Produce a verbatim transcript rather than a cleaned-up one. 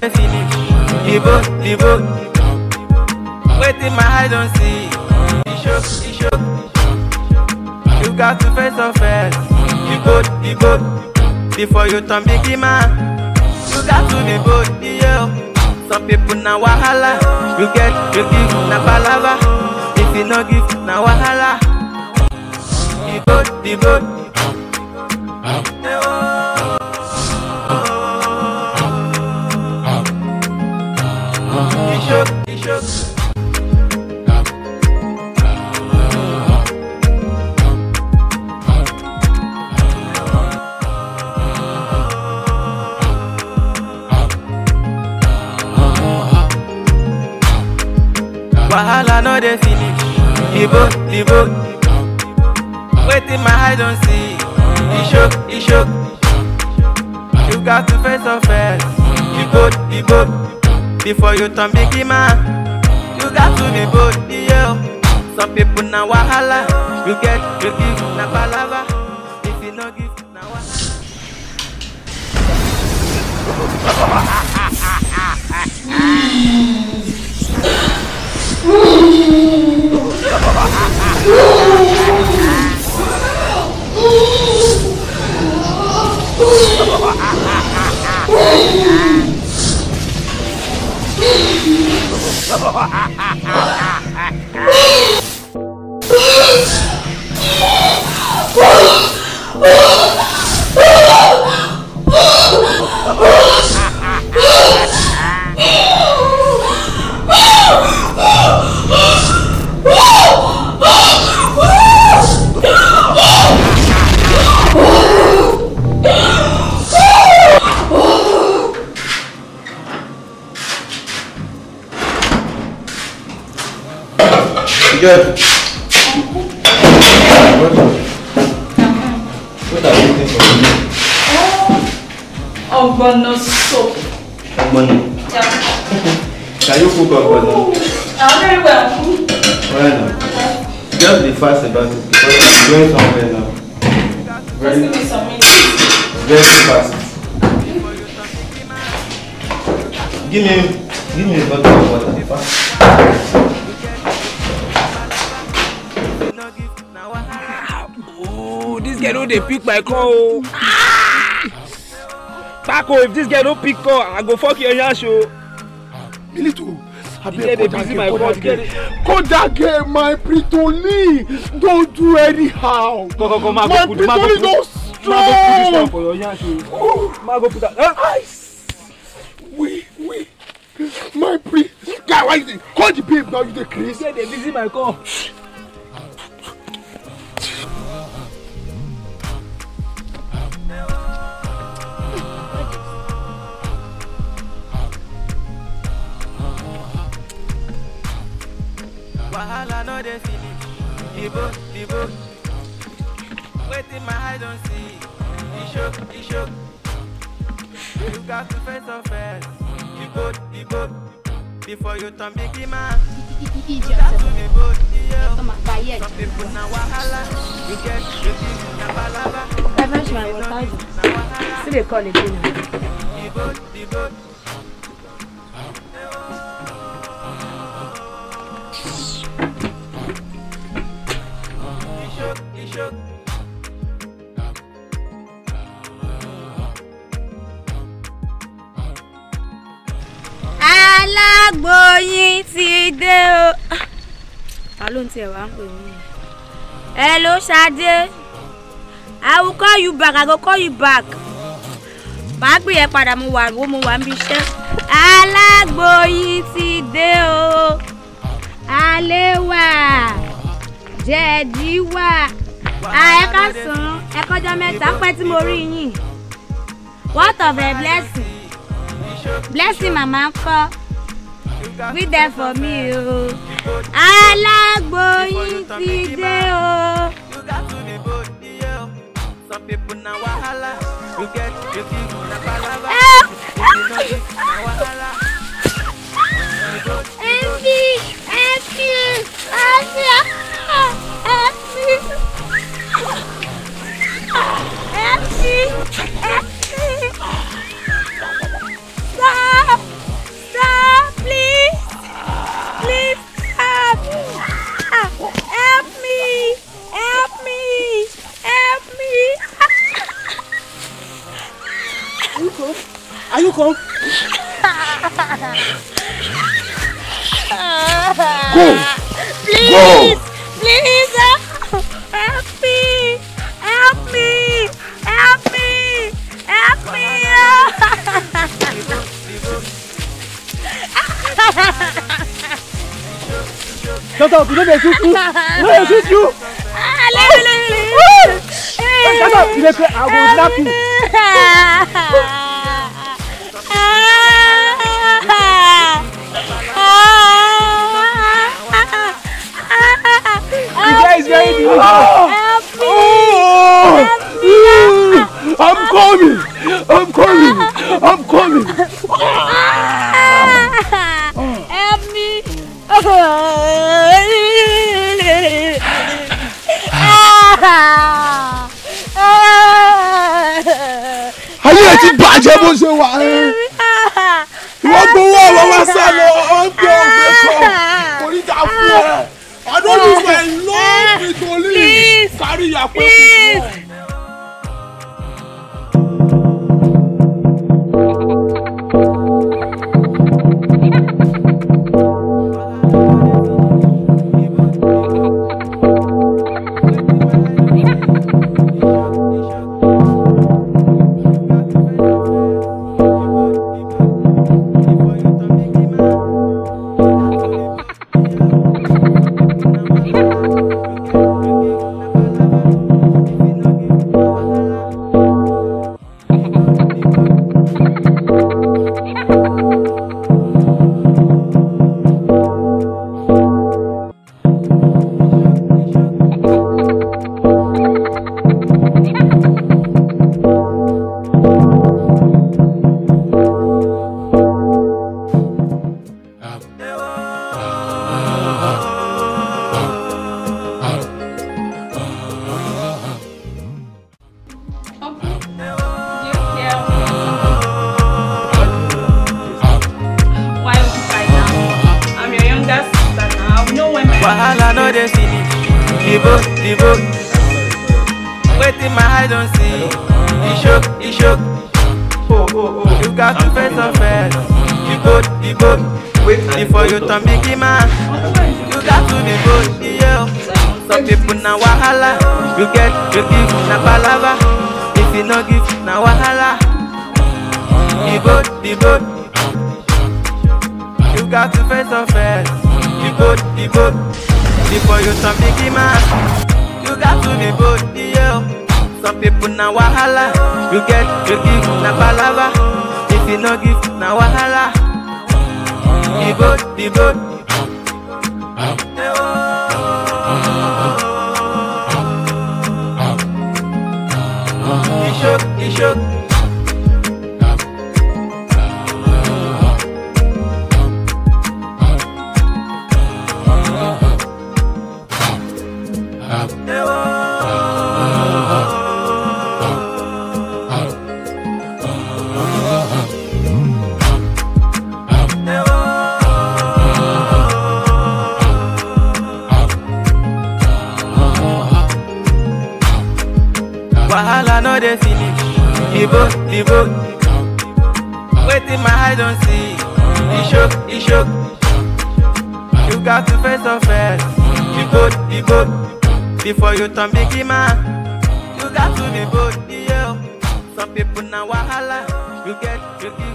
finish. The boat, the boat. Waiting my eyes don't see. The show, the show. You got to face off first. The boat, the boat. Before you turn big man. You got to the boat, yeah. Some people na wahala. You get, you give na palava. If you no give na wahala. The boat, the boat. The show, the show. Wahala no dey finish. The boat, the boat. Waiting my eyes don't see. The show, the show. You got to face off first. The boat, the boat. Before you turn big man. You got to the boat, yeah. Some people na wahala. You get, you give na palava. If you no give na wahala. Good. What are you doing for me? Oh, ogbono soup. Ogbono? Yeah. Can you cook ogbono? I'm very well. Well now. Just be fast about it because you're going somewhere now. Very, Just give me some minutes. Very fast. Give me, give me a bottle of water. Fast. This girl don't they pick my call. Paco, if this girl don't pick call, I go fuck your yash show. Milito, I beg you, busy my call. Call that girl, my Pritoli. Don't do anyhow. Go, go, go, ma, my go put, Pritoli don't strong. Ma, go put this one for your yash show. Ma, go put that. Huh? Wait, wait. My Pri. Guy, why you call the babe now? You the crazy? Yeah, they busy my call. Wahala no dey finish. The boat, the boat. Waiting my eyes don't see. The show, the show. You got to face off first. The boat, the boat. Before you turn big man. You got to the boat, yeah. Some people na wahala. You get, you give na palava. I finish my water. See they call it dinner. The boat, the boat. Alágboyín ti dé o. Ta ló ń tiẹ̀ wá ń pè mí? Hello, Ṣadé. I will call you back. I go call you back. Màá gbé yẹn padà mo wà wo mo wà níbi iṣẹ́. Alágboyín ti dé o. Alẹ́ wà. Jẹ̀dí wà. Ẹ káàsán. Ẹ kọjá mẹ́ta pẹ́ tí mo rí yín. What of a blessing? Blessing mama ńkọ́. Be there for me o. Alágboyín ti dé o. Some people na wahala. You get, you give na palava. Ẹ̀fí, ẹ̀fí, ẹ̀fí, ẹ̀fí, ẹ̀fí, ẹ̀fí. Stop. you come? Are you come? Go! Please! Go! Please! Help me! Help me! Help me! Help me! Shut up! You know they shoot you! You know they shoot you! Shut up! You know I will snap you! The guy is very beautiful! Help me! Oh! I'm coming! I'm coming! I'm coming! Help me! Ayé ti bàjẹ́ bó ṣe wà ẹ́. Wọ́n gbowó ọ̀rọ̀ wá sá lọ, wọ́n gbé ọ̀gbẹ́ kọ̀. Kò ní ta fún ẹ. I don't use my love with only carry your people. Wahala no dey finish. Dibo, dibo. Waiting my eye don't see. He shook, he shook. Oh, oh, oh. You got to face of it. Dibo, dibo. Wait before you turn biggie man. You got to be good, yeah. Some people na wahala. You get, you give na palava. If you no give na wahala. Dibo, dibo. You got to face of it. The boat, the boat, before you turn biggie man. You got to be bold, yeah. Some people na wahala. You get, you give, na palava. If you no give, na wahala. The boat, the boat. He shook, he shook. Wahala no dey finish. Dibo, dibo. Waiting my eye don't see. He shook, he shook. You got to face of it. Dibo, dibo. Before you turn biggie man. You got to be bold, yeah. Some people na wahala. You get, you give.